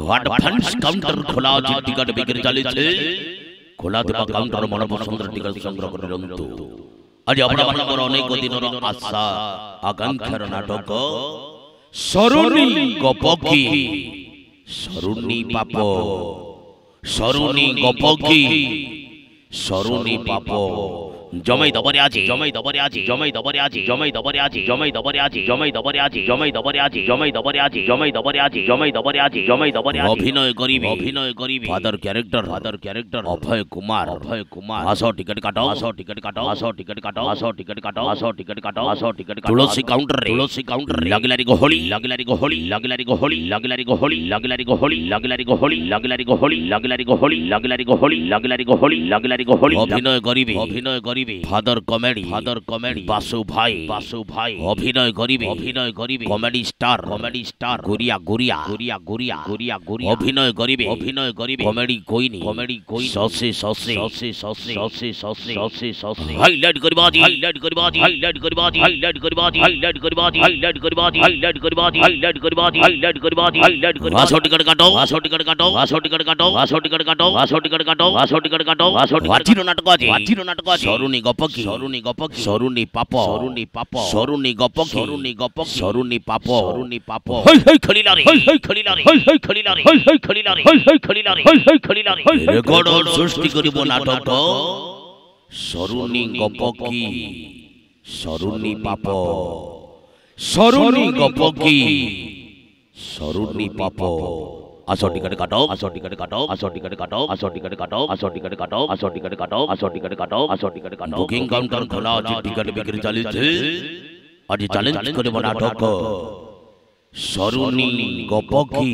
Advance counter খোলা আছে, ticket বিক্রি চলেছে। খোলা দেওয়া কাউন্টার মন পছন্দের টিকিট সংগ্রহ করে রন্তু। আজ আপনার অনেক দিনের আশা আকাঙ্ক্ষার নাটক সরুনি গপকি, সরুনি পাপ, সরুনি গপকি, সরুনি পাপ। জমাই দবরে আছে, জমাই দবরে আছে, জমাই দবরে আছে, জমাই দবরে আছে, জমাই দবরে আছে, জমাই দবরে আছে, জমাই দবরে আছে, জমাই দবরে আছে, জমাই দবরে আছে, জমাই দবরে আছে, জমাই দবরে আছে। অভিনয় করিবি, অভিনয় করিবি। Father character, father character Abhay Kumar, Abhay Kumar. আসো টিকিট কাটাও, আসো টিকিট কাটাও, আসো টিকিট কাটাও, আসো টিকিট কাটাও, আসো টিকিট কাটাও, আসো টিকিট কাটাও। তুলসী কাউন্টারে, তুলসী কাউন্টারে লাগিলারি গহলি, লাগিলারি গহলি, লাগিলারি গহলি, লাগিলারি গহলি, লাগিলারি গহলি, লাগিলারি গহলি, লাগিলারি গহলি, লাগিলারি গহলি, লাগিলারি গহলি, লাগিলারি গহলি, লাগিলারি গহলি। অভিনয় করিবি, অভিনয় করিবি। Father comedy, father comedy. Basu ভাই, বাসু ভাই অভিনয় করিবি, অভিনয় করিবি। Comedy star, comedy star. Guriya, Guriya, Guriya, Guriya, Guriya, Guriya অভিনয় করিবি, অভিনয় করিবি। কমেডি কইনি, কমেডি কই। সসে সসে সসে সসে সসে সসে সসে সসে। হাইলাইট করবাজি, হাইলাইট করবাজি, হাইলাইট করবাজি, হাইলাইট করবাজি, হাইলাইট করবাজি, হাইলাইট করবাজি, হাইলাইট করবাজি, হাইলাইট করবাজি, হাইলাইট করবাজি, হাইলাইট করবাজি। আসো টিকিট কাটো, আসো টিকিট কাটো, আসো টিকিট কাটো, আসো টিকিট কাটো, আসো টিকিট কাটো, আসো টিকিট কাটো, আসো টিকিট। ওয়াচির নাটক আছে, ওয়াচির নাটক আছে। সরুনি গপকি, সরুনি গপকি, সরুনি পাপ, সরুনি পাপ, সরুনি গপকি, সরুনি গপকি, সরুনি পাপ, সরুনি পাপ। হই হই খলিলারে, হই হই খলিলারে, হই হই খলিলারে, হই হই খলিলারে, হই হই খলিলারে, হই হই খলিলারে। রেকর্ড সৃষ্টি করিব নাটক সরুনি গপকি, সরুনি পাপ, সরুনি গপকি, সরুনি পাপ। আসো টিকিট কাটাও, আসো টিকিট কাটাও, আসো টিকিট কাটাও, আসো টিকিট কাটাও, আসো টিকিট কাটাও, আসো টিকিট কাটাও, আসো টিকিট কাটাও, আসো টিকিট কাটাও। বুকিং কাউন্টার খোলা আছে, টিকিট বিক্রি চলেছে। আজ চ্যালেঞ্জ করিব নাটক সরুনি গপকি,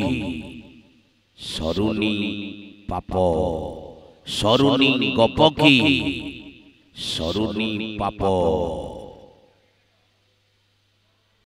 সরুনি পাপ, সরুনি গপকি, সরুনি পাপ।